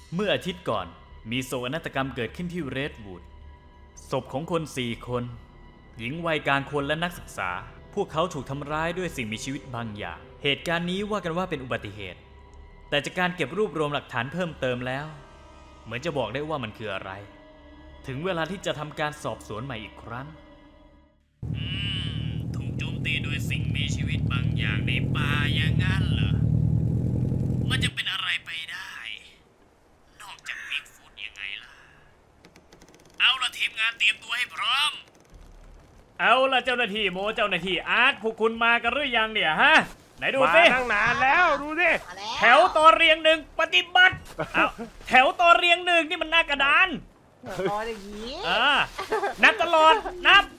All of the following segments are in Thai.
เมื่ออาทิตย์ก่อนมีโศกนาฏกรรมเกิดขึ้นที่เรดวูดศพของคน4 คนหญิงวัยกลางคนและนักศึกษาพวกเขาถูกทำร้ายด้วยสิ่งมีชีวิตบางอย่างเหตุการณ์นี้ว่ากันว่าเป็นอุบัติเหตุแต่จากการเก็บรวบรวมหลักฐานเพิ่มเติมแล้วเหมือนจะบอกได้ว่ามันคืออะไรถึงเวลาที่จะทำการสอบสวนใหม่อีกครั้งถูกโจมตีโดยสิ่งมีชีวิตบางอย่างในป่าอย่างนั้นเหรอมันจะเป็นอะไรไปได้นอกจากบิ๊กฟุตยังไงล่ะเอาละทีมงานเตรียมตัวให้พร้อมเอาละเจ้าหน้าที่โมเจ้าหน้าที่อาร์ตพวกคุณมากันหรือยังเนี่ยฮะไหนดูสิมาตั้งนานแล้วดูสิแถวต่อเรียงหนึ่งปฏิบัติเอาแถวต่อเรียงหนึ่งนี่มันหน้ากระดานต่ออย่างนี้นับตลอดนับ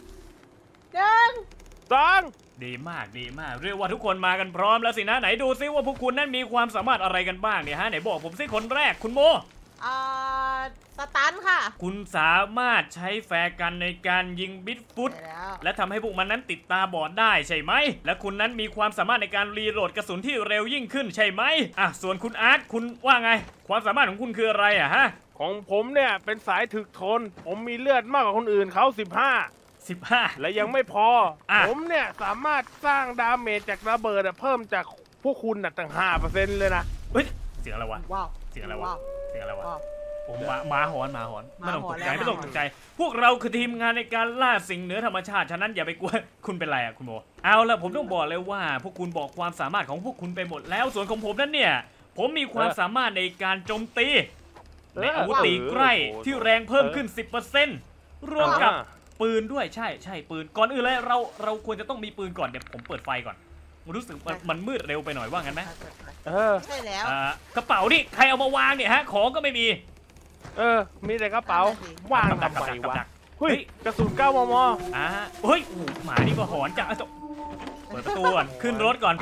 1 2 ดีมากเรียกว่าทุกคนมากันพร้อมแล้วสินะไหนดูซิว่าพวกคุณนั้นมีความสามารถอะไรกันบ้างเนี่ยฮะไหนบอกผมสิคนแรกคุณโมสตันค่ะคุณสามารถใช้แฟร์กันในการยิงบิ๊กฟุตและทำให้พวกมันนั้นติดตาบอดได้ใช่ไหมและคุณนั้นมีความสามารถในการรีโหลดกระสุนที่เร็วยิ่งขึ้นใช่ไหมส่วนคุณอาร์ตคุณว่าไงความสามารถของคุณคืออะไรฮะของผมเนี่ยเป็นสายถึกทนผมมีเลือดมากกว่าคนอื่นเขา15และยังไม่พอผมเนี่ยสามารถสร้างดาเมจจากระเบิดเพิ่มจากพวกคุณตั้ง 5% เลยนะเฮ้ยเสียงอะไรวะว้าวเสียงอะไรวะผมมาหอนไม่ต้องตกใจพวกเราคือทีมงานในการล่าสิ่งเหนือธรรมชาติฉะนั้นอย่าไปกลัวคุณเป็นไรคุณโมเอาละผมต้องบอกเลยว่าพวกคุณบอกความสามารถของพวกคุณไปหมดแล้วส่วนของผมนั้นเนี่ยผมมีความสามารถในการโจมตีในอาวุธตีใกล้ที่แรงเพิ่มขึ้น 10% รวมกับปืนด้วยใช่ปืนก่อนอื่นเลยเราควรจะต้องมีปืนก่อนเดี๋ยวผมเปิดไฟก่อนรู้สึกมันมืดเร็วไปหน่อยว่างั้นไหมใช่แล้วกระเป๋านี่ใครเอามาวางเนี่ยฮะของก็ไม่มีมีแต่กระเป๋าวางทำไมวะเฮ้ยกระสุน9 มม. เฮ้ยหมานี่ก็หอนจังเปิดประตูก่อนขึ้นรถก่อน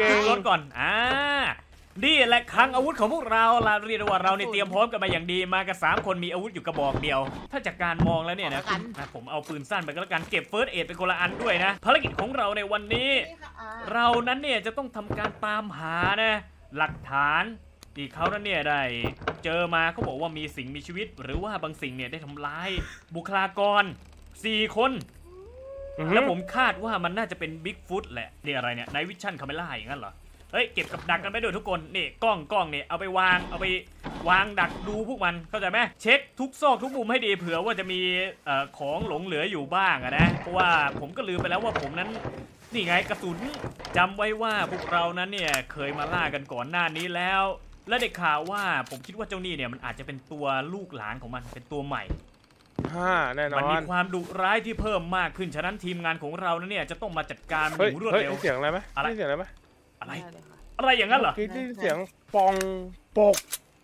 นี่แหละคลังอาวุธของพวกเราเรียกว่าเราเนี่ยเตรียมพร้อมกันมาอย่างดีมากัน3 คนมีอาวุธอยู่กระบอกเดียวถ้าจากการมองแล้วเนี่ยนะผมเอาปืนสั้นไปก็แล้วกันเก็บเฟิร์สเอดเป็นคนละอันด้วยนะภารกิจของเราในวันนี้เรานั้นเนี่ยจะต้องทำการตามหานะหลักฐานที่เขานั้นเนี่ยได้เจอมาเขาบอกว่ามีสิ่งมีชีวิตหรือว่าบางสิ่งเนี่ยได้ทำร้ายบุคลากร4 คนแล้วผมคาดว่ามันน่าจะเป็นบิ๊กฟุตแหละนี่อะไรเนี่ยไนท์วิชั่นคาเมล่าอย่างนั้นเหรอเฮ้ยเก็บกับดักกันไปด้วยทุกคนนี่กล้องเนี่ยเอาไปวางดักดูพวกมันเข้าใจไหมเช็คทุกซอกทุกมุมให้ดีเผื่อว่าจะมีของหลงเหลืออยู่บ้างนะเพราะว่าผมก็ลืมไปแล้วว่าผมนั้นนี่ไงกระสุนจำไว้ว่าพวกเรานั้นเนี่ยเคยมาล่ากันก่อนหน้านี้แล้วและได้ข่าวว่าผมคิดว่าเจ้านี่เนี่ยมันอาจจะเป็นตัวลูกหลานของมันเป็นตัวใหม่แน่นอนมันมีความดุร้ายที่เพิ่มมากขึ้นฉะนั้นทีมงานของเราเนี่ยจะต้องมาจัดการมันอย่างรวดเร็วเสียงอะไรไหมเสียงอะไรไหมอะไรอย่างนั้นเหรอที่เสียงปองปก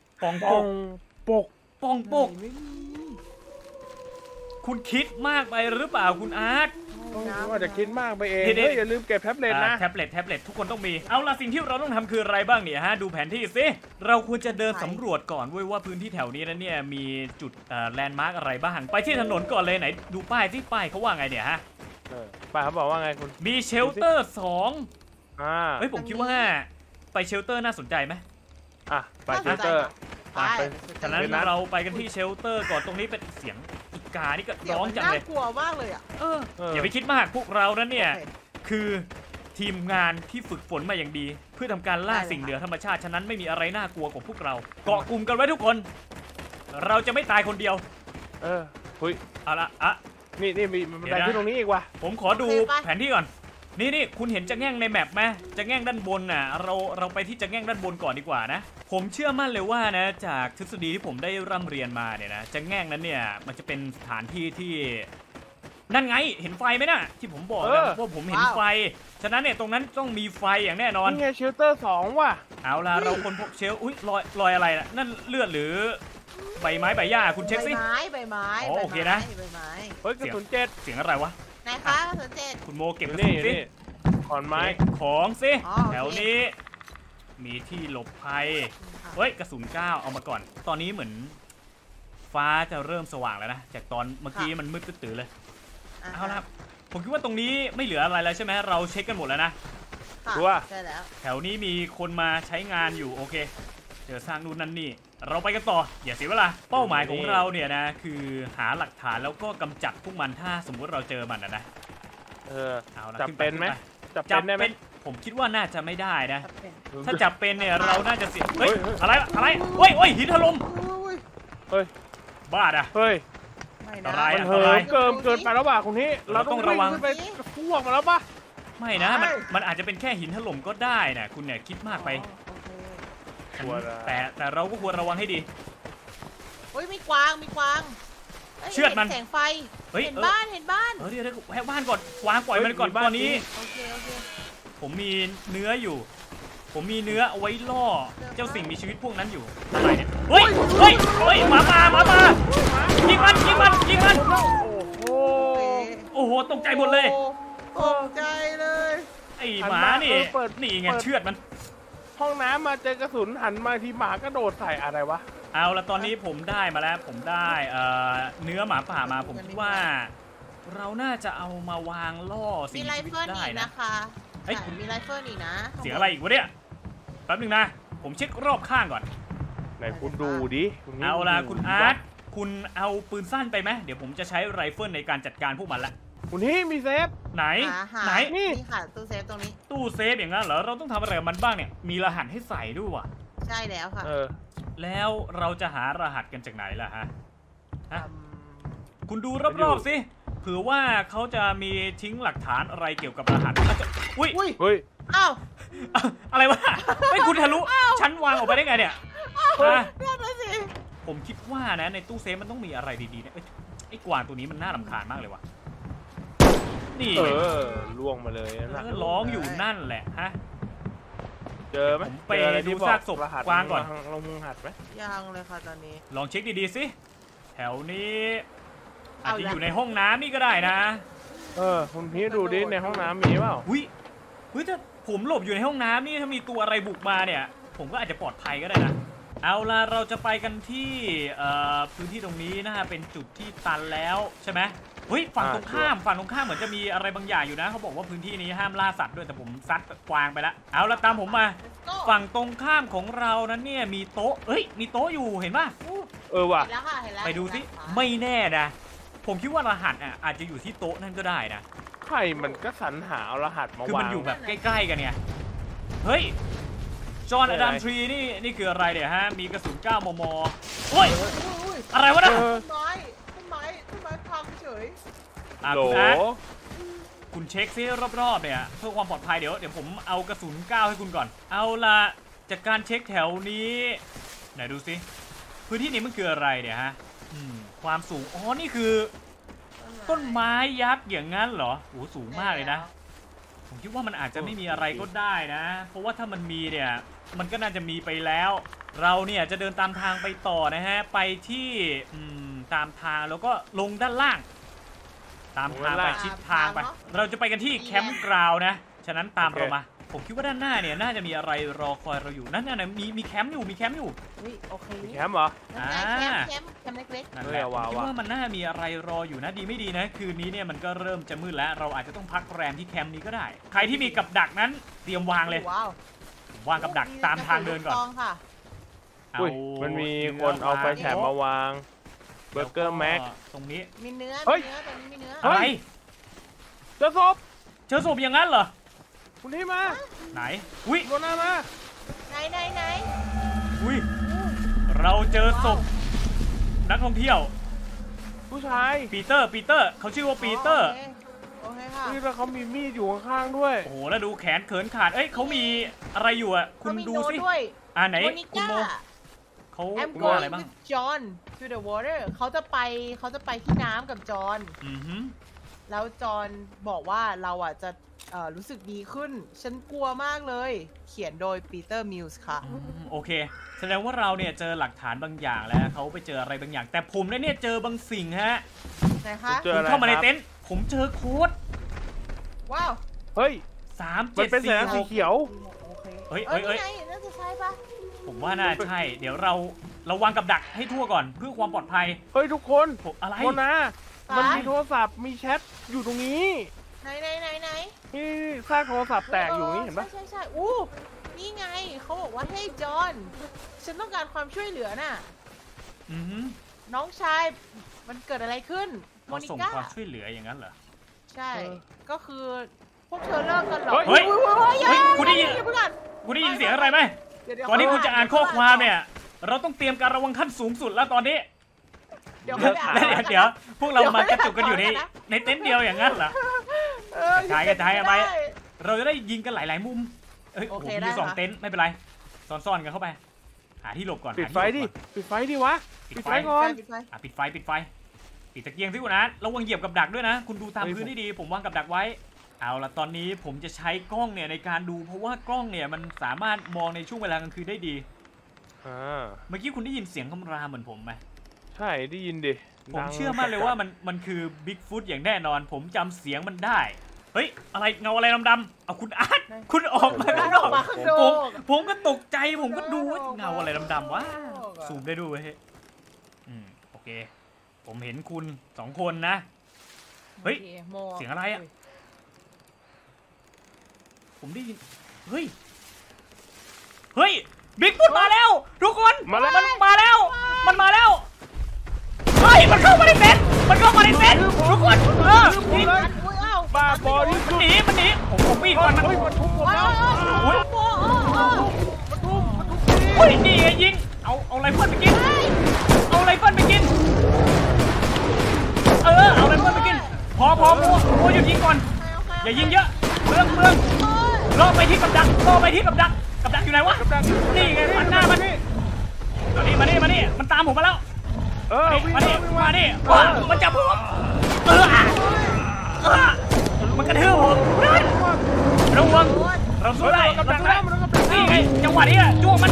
คุณคิดมากไปหรือเปล่าคุณอาร์ตว่าจะคิดมากไปเองอย่าลืมเก็บแท็บเล็ตนะแท็บเล็ตทุกคนต้องมีเอาล่ะสิ่งที่เราต้องทำคืออะไรบ้างเนี่ยฮะดูแผนที่สิเราควรจะเดินสำรวจก่อนว่าพื้นที่แถวนี้นั้นเนี่ยมีจุดแลนด์มาร์กอะไรบ้างไปที่ถนนก่อนเลยไหนดูป้ายที่ป้ายเขาว่าไงเนี่ยฮะป้ายเขาบอกว่าไงคุณมีเชลเตอร์2เฮ้ยผมคิดว่าไปเชลเตอร์น่าสนใจไหมไปเชลเตอร์ฉะนั้นเราไปกันที่เชลเตอร์ก่อนตรงนี้เป็นเสียงอีกานี่ก็ร้องจังเลยน่ากลัวมากเลยอย่าไปคิดมากพวกเรานั้นเนี่ยคือทีมงานที่ฝึกฝนมาอย่างดีเพื่อทำการล่าสิ่งเหนือธรรมชาติฉะนั้นไม่มีอะไรน่ากลัวกว่าพวกเราเกาะกลุ่มกันไว้ทุกคนเราจะไม่ตายคนเดียวคุยเอาละนี่มีบันไดที่ตรงนี้อีกว่ะผมขอดูแผนที่ก่อนนี่คุณเห็นจะแง่งในแมปไหมจะแง่งด้านบนน่ะเราไปที่จะแง่งด้านบนก่อนดีกว่านะผมเชื่อมั่นเลยว่านะจากทฤษฎีที่ผมได้ร่ำเรียนมาเนี่ยนะจะแง่งนั้นเนี่ยมันจะเป็นสถานที่ที่นั่นไงเห็นไฟไหมนะที่ผมบอกนะว่าผมเห็นไฟฉะนั้นเนี่ยตรงนั้นต้องมีไฟอย่างแน่นอนนี่ไงเชลเตอร์2ว่ะเอาล่ะเราคนพบเชลอุ้ยรอยอะไรนะนั่นเลือดหรือใบไม้ใบหญ้าคุณเช็คสิใบไม้โอเคนะเฮ้ยกระสุน7 เสียงอะไรวะไหนคะกระสุน7 คุณโมเก็บกระสุนสิขอนไม้ของสิแถวนี้มีที่หลบภัยเฮ้ยกระสุน9เอามาก่อนตอนนี้เหมือนฟ้าจะเริ่มสว่างแล้วนะจากตอนเมื่อกี้มันมืดตื้อเลยเอาละผมคิดว่าตรงนี้ไม่เหลืออะไรแล้วใช่ไหมเราเช็คกันหมดแล้วนะชัวร์ใช่แล้วแถวนี้มีคนมาใช้งานอยู่โอเคเจอสร้างนู่นนั่นนี่เราไปกันต่ออย่าเสียเวลาเป้าหมายของเราเนี่ยนะคือหาหลักฐานแล้วก็กำจัดพวกมันถ้าสมมุติเราเจอมันนะเอาละจับเป็นไหมจับจับเป็นได้ไหมเป็นผมคิดว่าน่าจะไม่ได้นะจับเป็นถ้าจับเป็นเนี่ยเราน่าจะเสียเฮ้ยเฮ้ยอะไรเฮ้ยหินถล่มอุ้ยเฮ้ยบ้าอ่ะเฮ้ยไม่อันนะตรายมันเหิมเกินไปแล้วว่ะคุณนี้เราต้องระวังขึ้นไปพวกมาแล้วปะไม่นะมันอาจจะเป็นแค่หินถล่มก็ได้นะคุณเนี่ยคิดมากไปโอเคแต่เราก็ควรระวังให้ดีอุ้ยมีกวางยเชือดมันห็แสงไฟเฮ้ยเห็นบ้านเห็นบ้านเดี๋ยวแวะบ้านก่อนวางปล่อยมันก่อนตอนนี้โอเคผมมีเนื้ออยู่ ผมมีเนื้อเอาไว้ล่อเจ้าสิ่งมีชีวิตพวกนั้นอยู่อะไรเนี่ยเฮ้ยหมาป่ายิงมันโอ้โอ้โหตกใจหมดเลยตกใจเลยไอ้หมานี่นี่ไงเชือดมันห้องน้ำมาเจอกระสุนหันมาทีหมากระโดดใส่อะไรวะเอาละตอนนี้ผมได้มาแล้วผมได้เนื้อหมาป่ามาผมคิดว่า เราน่าจะเอามาวางล่อสิ่มีงไรมีชีวิตเฟิลได้อีกนะนะคะเฮ้ยใช่มีไรเฟิลอีกนะเสียงอะไรอีกวะเนี่ยแป๊บนึงนะผมเช็ครอบข้างก่อนไหนคุณดูดิคุณเอาล่ะคุณอาร์ตคุณเอาปืนสั้นไปไหมเดี๋ยวผมจะใช้ไรเฟิลในการจัดการพวกมันละคุณนี่มีเซฟไหนไหนนี่นี่ค่ะตู้เซฟตรงนี้ตู้เซฟอย่างนั้นเหรอเราต้องทำอะไรกับมันบ้างเนี่ยมีรหัสให้ใส่ด้วยว่ะใช่แล้วค่ะแล้วเราจะหารหัสกันจากไหนล่ะฮะอืมคุณดูรอบๆสิเผื่อว่าเขาจะมีทิ้งหลักฐานอะไรเกี่ยวกับรหัสอาจจะอุ้ยอุ้ยเฮ้ยอ้าวอะไรวะไม่คุณทะลุชั้นวางออกไปได้ไงเนี่ยฮะนั่นน่ะสิผมคิดว่านะในตู้เซฟมันต้องมีอะไรดีๆเนี่ยเอ้ยไอ้กวางตัวนี้มันน่ารำคาญมากเลยว่ะนี่ล่วงมาเลยนะร้องอยู่นั่นแหละฮะเจอไหมผมไปเจออะไรที่ดูบอกซากศพรหัสกวางก่อนลงมือหัดไหมยังเลยค่ะตอนนี้ลองเช็คดีๆสิแถวนี้อาจเอาจะละอยู่ในห้องน้ำนี่ก็ได้นะคุณพี่ดูดิในห้องน้ำมีเปล่าอุ้ยถ้าผมหลบอยู่ในห้องน้ำนี่ถ้ามีตัวอะไรบุกมาเนี่ย ผมก็อาจจะปลอดภัยก็ได้นะเอาล่ะเราจะไปกันที่พื้นที่ตรงนี้นะฮะเป็นจุดที่ตันแล้วใช่ไหมเฮ้ยฝั่งตรงข้ามเหมือนจะมีอะไรบางอย่างอยู่นะเขาบอกว่าพื้นที่นี้ห้ามล่าสัตว์ด้วยแต่ผมซัดกวางไปแล้วเอาละตามผมมาโต้ฝั่งตรงข้ามของเรานั้นเนี่ยมีโต๊ะมีโต๊ะอยู่เห็นป่ะว่ะเห็นแล้วค่ะเห็นแล้วไปดูสิเห็นแล้วไม่แน่นะผมคิดว่ารหัสอาจจะอยู่ที่โต๊ะนั่นก็ได้นะใครมันก็สรรหาเอารหัสมาคือวามันงอยู่แบบใกล้ๆกันเนี่ยเฮ้ยจอห์นอดัมทรีนี่คืออะไรเนี่ยฮะมีกระสุน9 มมโอ้ยอุ้ยอะไรวะนะต้นไม้พังเฉยโหลคุณอาร์ตคุณเช็คซิรอบๆเนี่ยเพื่อความปลอดภัยเดี๋ยวผมเอากระสุน9ให้คุณก่อนเอาละจากการเช็คแถวนี้ไหนดูสิพื้นที่นี้มันคืออะไรเนี่ยฮะความสูงนี่คือต้นไม้ยักษ์อย่างนั้นเหรอโอ้สูงมากเลยนะผมคิดว่ามันอาจจะไม่มีอะไรก็ได้นะ เพราะว่าถ้ามันมีเนี่ยมันก็น่าจะมีไปแล้ว เราเนี่ยจะเดินตามทางไปต่อนะฮะไปที่ตามทางแล้วก็ลงด้านล่าง ตามทางไปชิดทางไป เราจะไปกันที่แคมป์กราวน์นะฉะนั้นตามเรามาผมคิดว่าด้านหน้าเนี่ยน่าจะมีอะไรรอคอยเราอยู่นั่นน่ะมีแคมป์อยู่อุ้ยโอเคมีแคมป์เหรอนั่นไงแคมป์เล็กนั่นแหละว้าวคิดว่ามันน่ามีอะไรรออยู่นะดีไม่ดีนะคืนนี้เนี่ยมันก็เริ่มจะมืดแล้วเราอาจจะต้องพักแรมที่แคมป์นี้ก็ได้ ใครที่มีกับดักนั้นเตรียมวางเลยว้าววางกับดักตามทางเดินก่อนลูซงค่ะอุ้ยมันมีคนเอาไฟแฉกมาวางเบอร์เกอร์แม็กตรงนี้มีเนื้อเฮ้ยตอนนี้มีเนื้ออะไรเจอศพเจอศพอย่างนั้นเหรอคุณที่มาไหนอุ้ยโดนหน้ามาไหนอุ้ยเราเจอศพนักท่องเที่ยวผู้ชายปีเตอร์เขาชื่อว่าปีเตอร์โอเคค่ะนี่แล้วเขามีมีดอยู่ข้างๆด้วยโอ้โหแล้วดูแขนเขินขาดเขามีอะไรอยู่อ่ะคุณดูสิด้วยไหนโมนิคุณก้าโมเขา I'm ว่าอะไร going บ้าง with John to the water เขาจะไปที่น้ำกับจอห์นอือหือแล้วจอห์นบอกว่าเราจะรู้สึกดีขึ้น ฉันกลัวมากเลย เขียนโดยปีเตอร์มิลส์ค่ะโอเคแสดงว่าเราเนี่ยเจอหลักฐานบางอย่างแล้วเขาไปเจออะไรบางอย่าง แต่ผมเนี่ยเจอบางสิ่งฮะไหนคะเจอผมอะไรเข้ามาในครับเต็นท์ผมเจอโค้ดว้าวเฮ้ย 3 มันเป็น 7 แสงสี 4 เขียวโอเคเฮ้ยนี่ไงน่าจะใช่ปะ 6ผมว่าน่าใช่เดี๋ยวเราวางกับดักให้ทั่วก่อนเพื่อความปลอดภัยเฮ้ยทุกคนอะไรคนนะมันมีโทรศัพท์มีแชทอยู่ตรงนี้ไหนนี่ซากโทรศัพท์แตกอยู่นี่เห็นปะใช่อู้นี่ไงเขาบอกว่าเฮ้ยจอห์นฉันต้องการความช่วยเหลือน่ะอือหือน้องชายมันเกิดอะไรขึ้นโมเขานิส่งก้าความช่วยเหลืออย่างนั้นเหรอใช่ ก็คือพวกเธอเลิกกันเหรอเฮ้ยอย่าเฮ้ยคุณได้ยินอย่าเพิ่งอ่านคุณได้ยินเสียงอะไรไหมเดี๋ยวก่อนที่คุณจะอ่านข้อความเนี่ย เราต้องเตรียมการระวังขั้นสูงสุดแล้วตอนนี้เดี๋ยวแล้วเดี๋ยวพวกเรามากระจุกกันอยู่ในเต็นท์เดียวอย่างนั้นเหรอ กระจายเอาไป เราจะได้ยิงกันหลายๆมุมเอ้ยโอโอ้โหเคมีได้สองค่ะเต็นท์ไม่เป็นไรซ่อนๆกันเข้าไป หาที่หลบก่อนปิดไฟดิ ปิดไฟดิวะปิดปิดไฟไฟก่อนปิดไฟปิดไฟปิดตะเกียงสิคุณนะระวังเหยียบกับดักด้วยนะ คุณดูตามเฮ้ยพื้นให้ดีผมวางกับดักไว้เอาละตอนนี้ผมจะใช้กล้องเนี่ยในการดูเพราะว่ากล้องเนี่ยมันสามารถมองในช่วงเวลากลางคืนได้ดี เมื่อกี้คุณได้ยินเสียงคำรามเหมือนผมไหมใช่ได้ยินดิผมเชื่อมั่นเลยว่ามันคือบิ๊กฟุตอย่างแน่นอน ผมจำเสียงมันได้เฮ้ยอะไรเงาอะไรดำๆเอาคุณอาร์ตคุณออกมาข้างนอกมาข้างนผอมกผมก็ตกใจผมก็ดูว่าเงาอะไรดำๆวะซูมได้ด้วยเฮ้ยโอเค ผมเห็นคุณ2 คนนะ เฮ้ยโอคโมเสียงอะไรอ่ะ ผมได้ยินเฮ้ยบิ๊กฟุตมาแล้ว ทุกคนมาแล้วมันมาแล้วมันมาแล้วเฮ้ยมันเข้ามาในเต็นท์ทุกคนยิงอุ้ยอ้าวบ้าบอที่มันสุดหนีผมวิ่งก่อนมันเฮ้ยมันทุบผมแล้วโอ้ยมันทุบเฮ้ยนี่ไงยิงเอาไรเฟิลไปกินเอาไรเฟิลไปกินเอาไรเฟิลไปกินพอโมหยุดยิงก่อนอย่ายิงเยอะเปลืองล่อไปที่กับดักอยู่ไหนวะนี่ไงฟันหน้ามันมานี่มันตามผมมาแล้ววิ่งมามานี่มันจับผมมันกระทืบผมระวังเราสู้ได้นี่ไงจังหวะนี้จ้วงมัน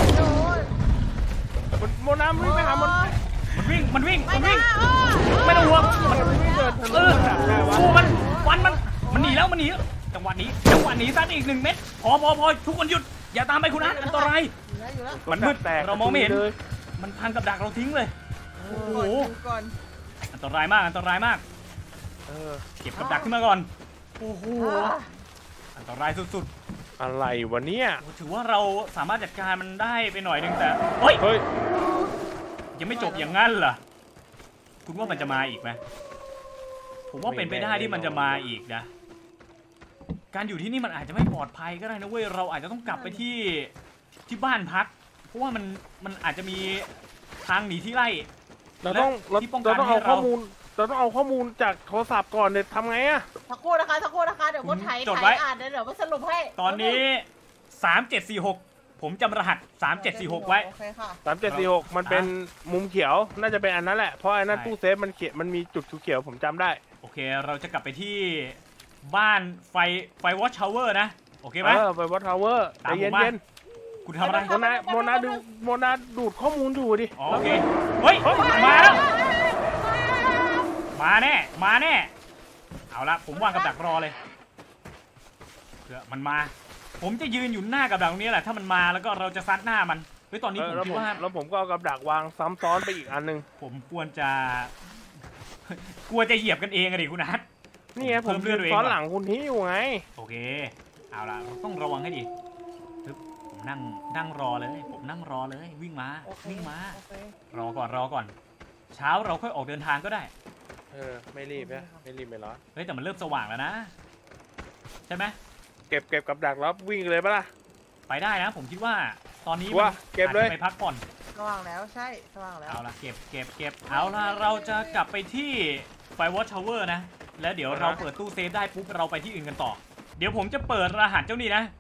โมนาวิ่งไปหามันมันวิ่งไม่ไม่ต้องห่วงมันวิ่งเดินทะลุดักได้วะสู้มันฟันมันหนีแล้วจังหวะนี้ซัดอีก1 เม็ดพอทุกคนหยุดอย่าตามไปคุณนะอันตรายอยู่แล้วมันมืดแตกเรามองไม่เห็นเลยมันพังกับดักเราทิ้งเลยโอ้โหก่อนอันตรายมากเก็บกับดักขึ้นมาก่อนโอ้โหอันตรายสุดอะไรวะเนี่ยๆถือว่าเราสามารถจัดการมันได้ไปหน่อยนึงแต่เฮ้ยเฮ้ยยังไม่จบอย่างนั้นเหรอคุณว่ามันจะมาอีกไหมผมว่าเป็นไปได้ที่มันจะมาอีกนะการอยู่ที่นี่มันอาจจะไม่ปลอดภัยก็ได้นะเว้ยเราอาจจะต้องกลับไปที่บ้านพักเพราะว่ามันอาจจะมีทางหนีที่ไล่เราต้องและที่ป้องกันเอาให้เราข้อมูล เราต้องเอาข้อมูลจากโทรศัพท์ก่อนเนี่ยทำไงอะสักครู่นะคะเดี๋ยวก็ไถอ่านเดี๋ยวมาสรุปให้ตอนนี้3746ผมจำรหัส3746ไว้โอเคค่ะ 3746มันเป็นมุมเขียวน่าจะเป็นอันนั้นแหละเพราะไอ้นั่นใช่ตู้เซฟมันมีจุดเขียวผมจำได้โอเคเราจะกลับไปที่บ้านไฟวอชชาวเวอร์นะโอเคไหมไปวัดทาวเวอร์ใจตามผมเย็นมาเย็นคุณทำอะไรโมนาดูดข้อมูลอยู่ดิอ๋อโอเคเฮ้ยมาแล้วมาแน่เอาละผมวางกับดักรอเลยเผื่อมันมาผมจะยืนอยู่หน้ากับดักตรงนี้แหละถ้ามันมาแล้วก็เราจะซัดหน้ามันเฮ้ยตอนนี้ผมแล้วคิดว่าแล้วผมก็เอากับดักวางซ้ำซ้อนไปอีกอันหนึงผมควรจะ กลัวจะเหยียบกันเองอะดิคุณนัทนี่ไงผมเพิ่มเลือดตัวเองยืนซ้อนก่อนหลังคุณที่อยู่ไงโอเคเอาล่ะต้องระวังให้ดีปึ๊บผมนั่งรอเลยผมนั่งรอเลยวิ่งมาโอเควิ่งมาโอเครอก่อนเช้าเราค่อยออกเดินทางก็ได้ไม่รีบนะไม่รีบไม่ร้อนเฮ้ยแต่มันเริ่มสว่างแล้วนะใช่ไหมเก็บกับดักแล้ววิ่งเลยปะล่ะไปได้นะผมคิดว่าตอนนี้ว่าเก็บเลยอาจจะไปพักผ่อนสว่างแล้วใช่สว่างแล้วเอาล่ะเก็บเอาล่ะเราจะกลับไปที่ไฟวอชชาวเวอร์นะแล้วเดี๋ยวเราเปิดตู้เซฟได้ปุ๊บเราไปที่อื่นกันต่อเดี๋ยวผมจะเปิดรหัสเจ้านี่นะ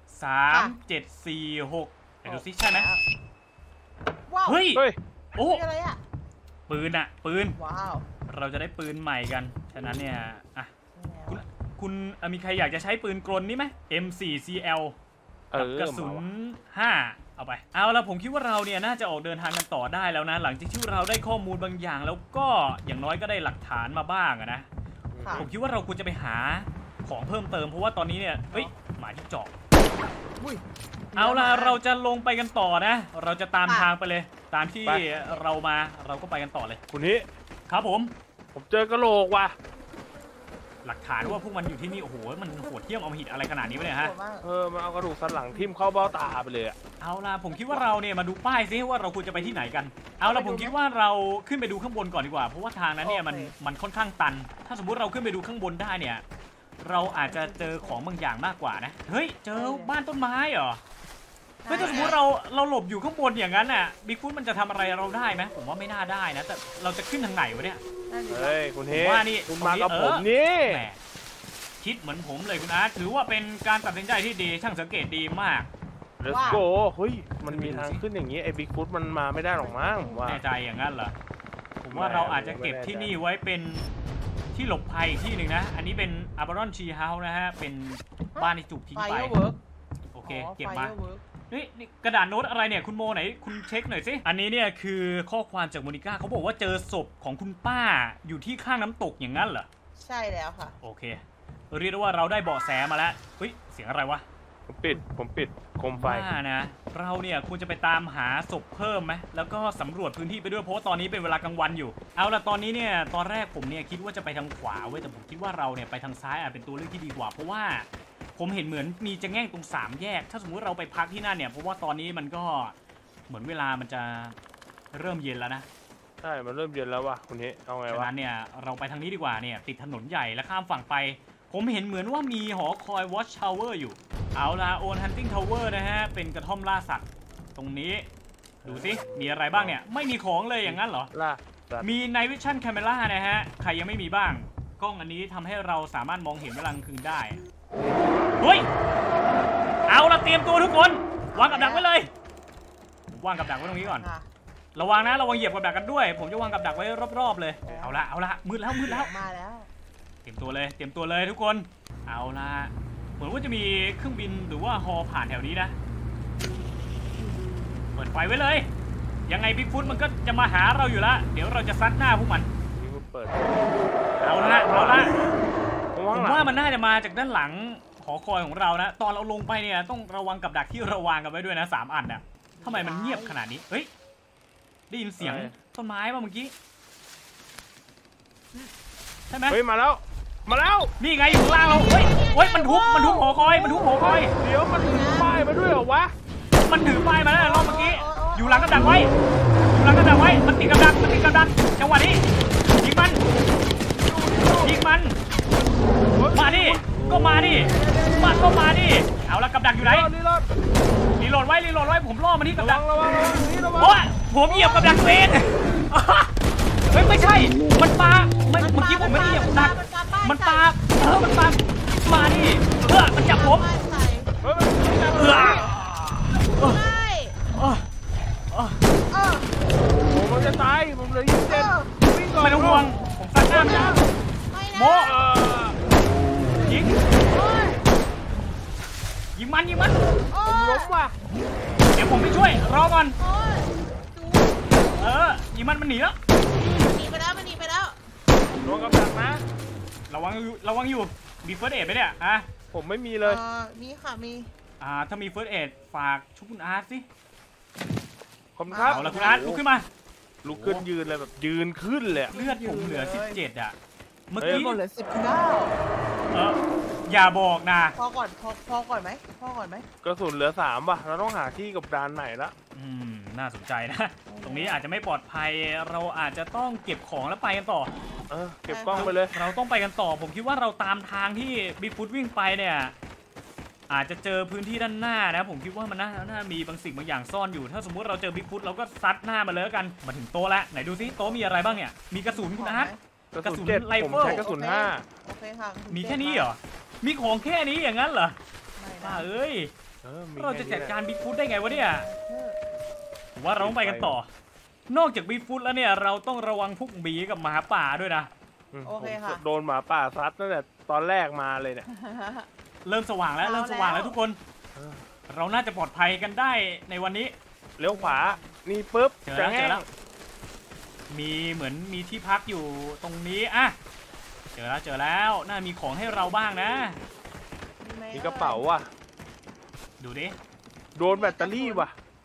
3746เดี๋ยวดูซิใช่ไหมว้าวเฮ้ยเฮ้ยโอ้นี่อะไรอ่ะปืนปืนว้าวเราจะได้ปืนใหม่กันฉะนั้นเนี่ยอ่ะคุณมีใครอยากจะใช้ปืนกลนี่ไหม M4CL กับกระสุน5เอาไปเอาละผมคิดว่าเราเนี่ยน่าจะออกเดินทางกันต่อได้แล้วนะหลังจากที่เราได้ข้อมูลบางอย่างแล้วก็อย่างน้อยก็ได้หลักฐานมาบ้างอะนะค่ะผมคิดว่าเราควรจะไปหาของเพิ่มเติมเพราะว่าตอนนี้เนี่ยเฮ้ยหมาที่เจาะอุ้ยเอาล่ะเราจะลงไปกันต่อนะ เราจะตามค่ะทางไปเลย ตามที่ไปเรามาเราก็ไปกันต่อเลยคุณนี้ครับผมผมเจอกระโหลกว่ะหลักฐานว่าพวกมันอยู่ที่นี่โอ้โหมันโหดเหี้ยมเอาหิดอะไรขนาดนี้วะเนี่ยฮะมันเอากระดูกสันหลังทิ่มเข้าเบ้าตาไปเลยอะเอาล่ะผมคิดว่าเราเนี่ยมาดูป้ายซิว่าเราควรจะไปที่ไหนกันเอาล่ะผมคิดว่าเราขึ้นไปดูข้างบนก่อนดีกว่าเพราะว่าทางนั้นเนี่ยมันค่อนข้างตันถ้าสมมุติเราขึ้นไปดูข้างบนได้เนี่ยเราอาจจะเจอของบางอย่างมากกว่านะเฮ้ยเจอบ้านต้นไม้เหรอเฮ้ยถ้าสมมติเราหลบอยู่ข้างบนอย่างนั้นน่ะบิ๊กฟุตมันจะทำอะไรเราได้ไหมผมว่าไม่น่าได้นะแต่เราจะขึ้นทางไหนวะเนี่ยเฮ้ยคุณเฮว่านี่คุณมากับผมนี่แหมคิดเหมือนผมเลยคุณอาร์ตถือว่าเป็นการตัดสินใจที่ดีช่างสังเกตดีมาก Let's go เฮ้ยมันมีทางขึ้นอย่างนี้ไอ้บิ๊กฟุตมันมาไม่ได้หรอกมั้งผมว่าแน่ใจอย่างนั้นเหรอผมว่าเราอาจจะเก็บที่นี่ไว้เป็นที่หลบภัยที่หนึ่งนะอันนี้เป็นอาบารอนชีเฮาส์นะฮะเป็นบ้านที่ถูกทิ้งไปโอเคเก็บมานี่กระดาษโน้ตอะไรเนี่ยคุณโมไหนคุณเช็คหน่อยสิอันนี้เนี่ยคือข้อความจากโมนิก้าเขาบอกว่าเจอศพของคุณป้าอยู่ที่ข้างน้ำตกอย่างนั้นเหรอใช่แล้วค่ะโอเคเรียกได้ว่าเราได้เบาะแสมาแล้วเฮ้ยเสียงอะไรวะผมปิดโคมไฟว่านะเราเนี่ยควรจะไปตามหาศพเพิ่มไหมแล้วก็สำรวจพื้นที่ไปด้วยเพราะว่าตอนนี้เป็นเวลากลางวันอยู่เอาล่ะตอนนี้เนี่ยตอนแรกผมเนี่ยคิดว่าจะไปทางขวาเว้ยแต่ผมคิดว่าเราเนี่ยไปทางซ้ายอาจเป็นตัวเลือกที่ดีกว่าเพราะว่าผมเห็นเหมือนมีจะแง่งตรง3แยกถ้าสมมุติเราไปพักที่นั่นเนี่ยเพราะว่าตอนนี้มันก็เหมือนเวลามันจะเริ่มเย็นแล้วนะใช่มันเริ่มเย็นแล้วว่ะคุณเฮเอาไงวะฉะนั้นเนี่ยเราไปทางนี้ดีกว่าเนี่ยติดถนนใหญ่แล้วข้ามฝั่งไปผมเห็นเหมือนว่ามีหอคอย Watch Tower อยู่เอาล่ะ Old Hunting Tower นะฮะเป็นกระท่อมล่าสัตว์ตรงนี้ดูสิมีอะไรบ้างเนี่ยไม่มีของเลยอย่างนั้นเหรอมี Night Vision Camera นะฮะใครยังไม่มีบ้างกล้องอันนี้ทำให้เราสามารถมองเห็นเวลากลางคืนได้เฮ้ยเอาล่ะเตรียมตัวทุกคนวางกับดักไว้เลยวางกับดักไว้ตรงนี้ก่อนระวังนะระวังเหยียบกับดักกันด้วยผมจะวางกับดักไว้รอบๆเลยเอาละมืดแล้วมาแล้วเตรียมตัวเลยทุกคนเอาละเหมือนว่าจะมีเครื่องบินหรือว่าฮอผ่านแถวนี้นะเปิดไฟไว้เลยยังไงบิ๊กฟุตมันก็จะมาหาเราอยู่แล้วเดี๋ยวเราจะซัดหน้าพวกมันเปิดเอาละผมว่ามันน่าจะมาจากด้านหลังหอคอยของเรานะตอนเราลงไปเนี่ยต้องระวังกับดักที่เราวางกันไว้ด้วยนะ3 อันน่ะทำไมมันเงียบขนาดนี้เฮ้ยได้ยินเสียงต้นไม้ป่ะเมื่อกี้ใช่ไหมเฮ้ยมาแล้วนี่ไงอยู่ข้างล่างเราเฮ้ยมันทุบหอคอยเดี๋ยวมันถือป้ายมาด้วยเหรอวะมันถือป้ายมาแล้วรอบเมื่อกี้อยู่หลังกับดักไว้มันติดกับดักจังหวะนี้ยิงมันมาดิเอาละกับดักอยู่ไหนรีโหลดไว้ผมล่อมันที่กับดักโอ้ยผมเหยียบกับดักเวนเฮ้ยไม่ใช่มันปาเมื่อกี้ผมไม่ได้เหยียบกับดักมันปามาดิมันจับผมผมจะตายผมเลยยิงเจ็บไม่ต้องห่วงผมซัดหน้ามันโมยิงมันผมล้มว่ะเดี๋ยวผมไปช่วยรอก่อนยิงมันหนีแล้วหนีไปแล้วลงกับดักนะระวังอยู่มีเฟิร์สเอดไหมเนี่ยผมไม่มีเลยมีค่ะมีถ้ามีเฟิร์สเอดฝากชุบคุณอาร์ตสิขอบคุณครับเอาละคุณอาร์ตลุกขึ้นมาลุกขึ้นยืนเลยแบบยืนขึ้นเลยเลือดผมเหลือ17อ่ะเมื่อกี้เหลือ19 อย่าบอกนะพอก่อนไหมกระสุนเหลือ3ว่ะเราต้องหาที่กับดานไหนละน่าสนใจนะตรงนี้อาจจะไม่ปลอดภัยเราอาจจะต้องเก็บของแล้วไปกันต่อเก็บกล้องไปเลยเราต้องไปกันต่อผมคิดว่าเราตามทางที่บิ๊กฟุตวิ่งไปเนี่ยอาจจะเจอพื้นที่ด้านหน้านะผมคิดว่ามันน่ามีบางสิ่งบางอย่างซ่อนอยู่ถ้าสมมุติเราเจอบิ๊กฟุตเราก็ซัดหน้ามาเลยกันมาถึงโต๊ะแล้วไหนดูซิโต๊ะมีอะไรบ้างเนี่ยมีกระสุนคุณอาร์ตกระสุนไรเฟิลผมใช้กระสุน5 โอเคค่ะมีแค่นี้เหรอมีของแค่นี้อย่างนั้นเหรอเอ้ยเราจะจัดการบิ๊กฟุตได้ไงวะเนี่ยว่าเราต้องไปกันต่อนอกจากบิ๊กฟุตแล้วเนี่ยเราต้องระวังพวกหมีกับหมาป่าด้วยนะโอเคค่ะโดนหมาป่าซัดตั้งแต่ตอนแรกมาเลยเนี่ยเริ่มสว่างแล้วทุกคนเราน่าจะปลอดภัยกันได้ในวันนี้เลี้ยวขวานี่ปุ๊บเจอแล้วมีเหมือนมีที่พักอยู่ตรงนี้เจอแล้วน่ามีของให้เราบ้างนะมีกระเป๋าว่ะดูดิโดนแบตเตอรี่ว่ะ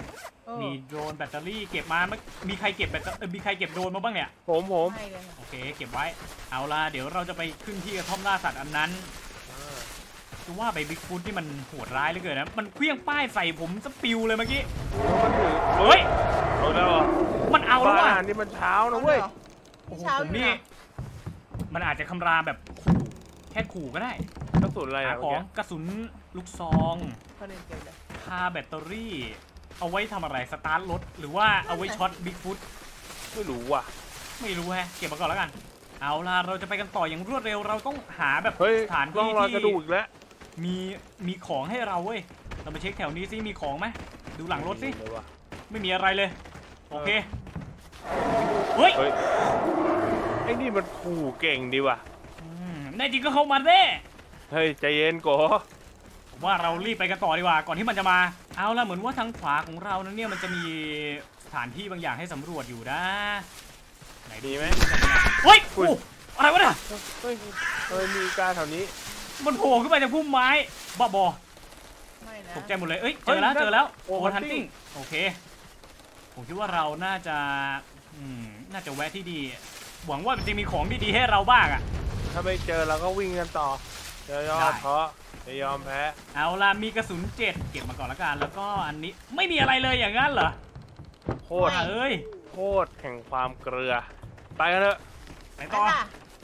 มีโดรนแบตเตอรี่เก็บมามีใครเก็บมีใครเก็บโดรนมาบ้างเนี่ยผมไม่เลยค่ะโอเคเก็บไว้เอาล่ะเดี๋ยวเราจะไปขึ้นที่กระท่อมล่าสัตว์อันนั้นคือว่าไปบิ๊กฟุตที่มันโหดร้ายเหลือเกินนะมันเคลี้ยงป้ายใส่ผมสปิวเลยเมื่อกี้มันถือเฮ้ยเอาแล้วเหรอมันเอาแล้วบ้าว่ะนี่มันเช้านะเว้ยโอ้โหเช้าผอมยู่นี่นะมันอาจจะคำรามแบบขู่แค่ขู่ก็ได้กระสุนอะไรหาอะของเมื่อกี้กระสุนลูกซองคนอื่นเก็บเลยคาแบตเตอรี่ เอาไว้ทำอะไรสตาร์ทรถหรือว่าเอาไว้ช็อตบิ๊กฟุตไม่รู้ว่ะไม่รู้แฮะเก็บมาก่อนแล้วกัน เอาล่ะเราจะไปกันต่ออย่างรวดเร็วเราต้องหาแบบเฮ้ยสถานร่องที่รอยกที่ระดูกอีกแล้วมีของให้เราเว้ยเราไปเช็คแถวนี้ซิมีของไหมดูหลังรถสิเลยว่ะไม่มีอะไรเลยโอเคเฮ้ยเฮ้ยไอ้นี่มันขู่เก่งดีว่ะแน่จริงก็เข้ามาเด้เฮ้ยใจเย็นโกผมว่าเรารีบไปกันต่อดีกว่าก่อนที่มันจะมาเอาล่ะเหมือนว่าทางขวาของเรานั้นเนี่ยมันจะมีสถานที่บางอย่างให้สำรวจอยู่นะไหนดีไหมเฮ้ยอุ้ยโอ้อะไรวะเนี่ยเฮ้ยมีการแถวนี้มันโผล่ขึ้นมาจากพุ่มไม้บ้าบอไม่นะตกใจหมดเลยเอ้ยเจเฮ้ยอแล้วนั่นเจอแล้วโอ้โอทันติ้ง hunting โอเคผมคิดว่าเราน่าจะน่าจะแวะที่ดีหวังว่ามันจะมีของดีๆให้เราบ้างอ่ะถ้าไม่เจอเราก็วิ่งกันต่อจะยอได้มเพราะจะยอมแพ้เอาล่ะมีกระสุน7เก็บมาก่อนละกันแล้วก็อันนี้ไม่มีอะไรเลยอย่างนั้นเหรอโคตรเอ้ยโคตรแห่งความเกลือไปกันเถอะไปไปต่อค่ะ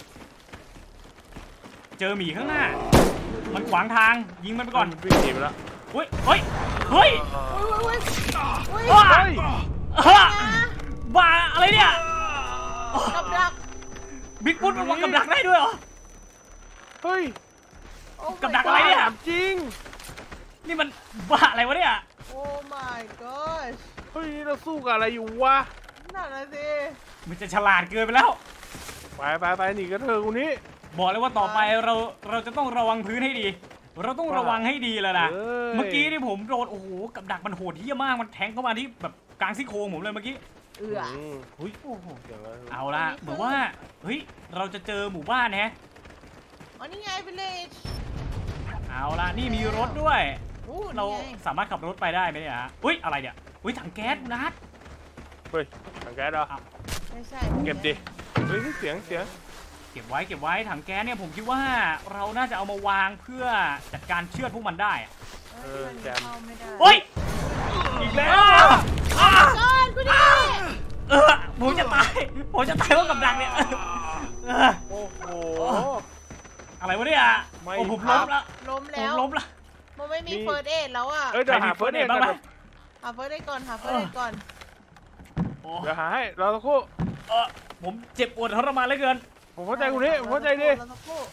เจอหมีข้างหน้า มันขวางทางยิงมันไปก่อนวิ่งหนีไปแล้วเฮ้ยเฮ้ยเฮ้ยอุ้ยว้าเฮ้ยบ้าอะไรเนี่ยกับดักบิ๊กฟุตมันวางกับดักได้ด้วยเหรอเฮ้ยโอ้กับดักอะไรเนี่ยถามจริงนี่มันบ้าอะไรวะเนี่ยโอ้ my gosh เฮ้ยเราสู้กับอะไรอยู่วะนั่นน่ะสิมันจะฉลาดเกินไปแล้วไปหนีกันเถอะคนนี้บอกเลยว่าต่อไปเราจะต้องระวังพื้นให้ดี เราต้องระวังให้ดีเลยนะเอ้ยเมื่อกี้ที่ผมโดนโอ้โหกับดักมันโหดเหี้ยมากมันแทงเข้ามาที่แบบกลางซี่โครงผมเลยเมื่อกี้เอือเฮ้ยโอ้โหอย่างนั้นเอาละเหมือนว่าเฮ้ยเราจะเจอหมู่บ้านแฮะอ๋อนี่ไง village เอาละนี่มีรถด้วยโอ้เรานี่ไงสามารถขับรถไปได้ไหมเนี่ยฮะอุ้ยอะไรเนี่ยอุ้ยถังแก๊สนัดเฮ้ยถังแก๊สเหรอไม่ใช่เก็บดิเฮ้ยเสียงเก็บไว้ถังแก๊สเนี่ยผมคิดว่าเราน่าจะเอามาวางเพื่อจัดการเชือดพวกมันได้อะเออมันเข้าไม่ได้เฮ้ยอีกแล้วก่อนคุณดิผมจะตายเพราะกับดักเนี่ยเออโอ้โหอะไรวะเนี่ยไม่โอ้ผมล้มละล้มผแล้มวล้มละมันไม่มีนี่ first aid แล้วอ่ะเอ้ยเดี๋ยวหาเฟิร์สเอดบ้างไหมหา first aid ก่อนหา first aid ก่อนโอ้เดี๋ยวหาให้เราสักครู่ผมเจ็บปวดทรมานเหลือเกินผมเข้าใจคุณนี่ผมเข้าใจดิรอสักครู่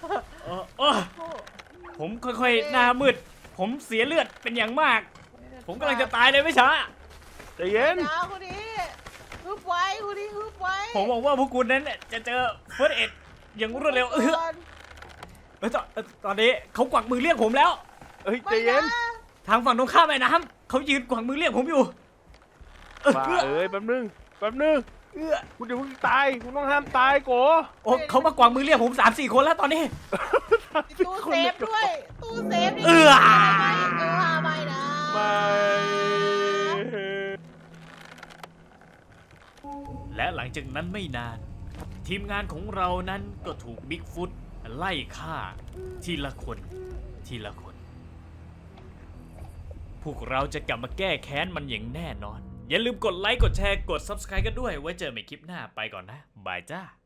ผมค่อยๆหน้ามืด ผมเสียเลือดเป็นอย่างมาก ผมกำลังจะตายเลยไม่ช้าใจเย็นดาวคุณดิฮึบไว้คุณดิฮึบไว้ผมหวังว่าพวกคุณนั้นจะเจอเฟิร์สเอ็ดอย่างรวดเร็วตอนนี้เขากวักมือเรียกผมแล้วเฮ้ยใจเย็นทางฝั่งตรงข้ามแม่น้ำเขายืนกวักมือเรียกผมอยู่บ้าเอ้ยแป๊บนึงคุณอย่าเพิ่งตายคุณต้องห้ามตายโกโอ้เขามากวางมือเรียกผม 3-4 คนแล้วตอนนี้ตู้เซฟด้วยตู้เซฟนี่เอื้อไม่นะไม่และหลังจากนั้นไม่นาน ทีมงานของเรานั้นก็ถูกบิ๊กฟุตไล่ฆ่าทีละคน พวกเราจะกลับมาแก้แค้นมันอย่างแน่นอน อย่าลืมกดไลค์กดแชร์กด Subscribe กันด้วยไว้เจอใหม่คลิปหน้าไปก่อนนะบายจ้า